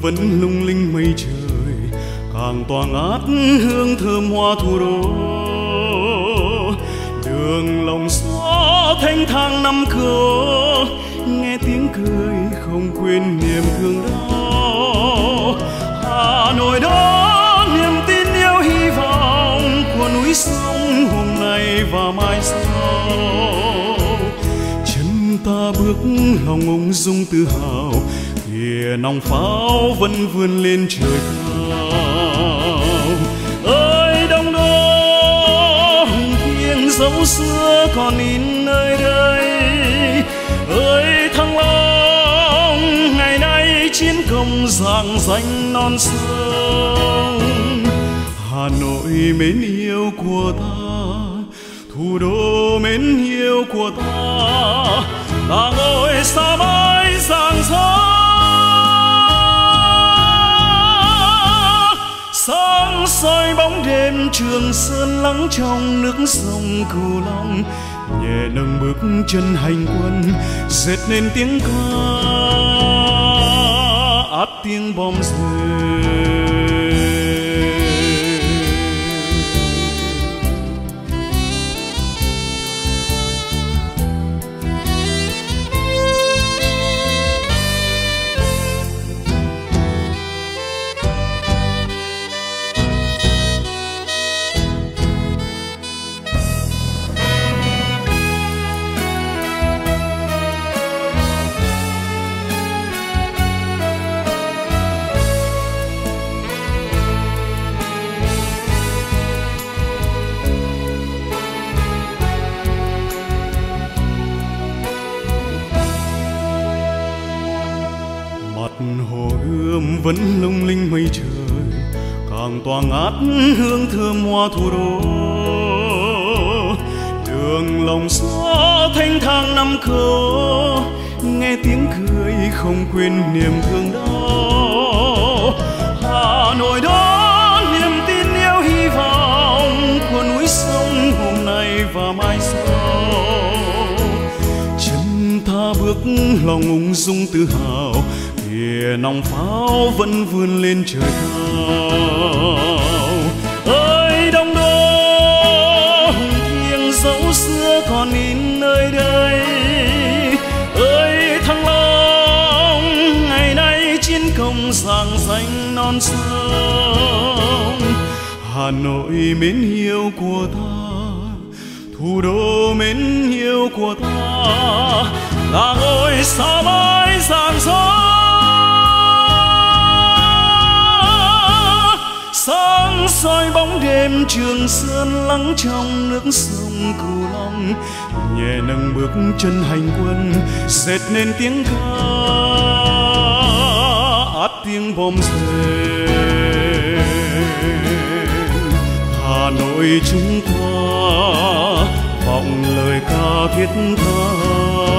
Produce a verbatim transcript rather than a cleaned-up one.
vẫn lung linh mây trời, càng tỏa ngát hương thơm hoa thủ đô. Đường lòng gió thanh thang năm cửa, nghe tiếng cười không quên niềm thương đau. Hà Nội đó niềm tin yêu hy vọng của núi sông hôm nay và mai sau. Chân ta bước lòng ung dung tự hào, kìa nòng pháo vẫn vươn lên trời cao. Ơi Đông Đô thiêng dấu xưa còn in nơi đây, ơi Thăng Long ngày nay chiến công rạng danh non sông. Hà Nội mến yêu của ta, thủ đô mến yêu của ta, ta ngồi xa mãi giang gió. Sáng soi bóng đêm Trường Sơn lắng trong nước sông Cửu Long, nhẹ nâng bước chân hành quân dệt nên tiếng ca át tiếng bom rơi. Hồ Gươm vẫn lung linh mây trời, càng tỏa ngát hương thơm hoa thủ đô. Đường lòng gió thanh thang năm cửa, nghe tiếng cười không quên niềm thương đau. Hà Nội đó niềm tin yêu hy vọng của núi sông hôm nay và mai sau. Chân ta bước lòng ung dung tự hào, kìa nòng pháo vẫn vươn lên trời cao. Ơi Đông Đô thiêng dấu xưa còn in nơi đây, ơi Thăng Long ngày nay chiến công rạng danh non sông. Hà Nội mến yêu của ta, thủ đô mến yêu của ta, là ngôi sao mãi rạng gió. Sáng soi bóng đêm Trường Sơn lắng trong nước sông Cửu Long, nhẹ nâng bước chân hành quân dệt nên tiếng ca át tiếng bom rơi. Hà Nội chúng ta vọng lời ca thiết tha.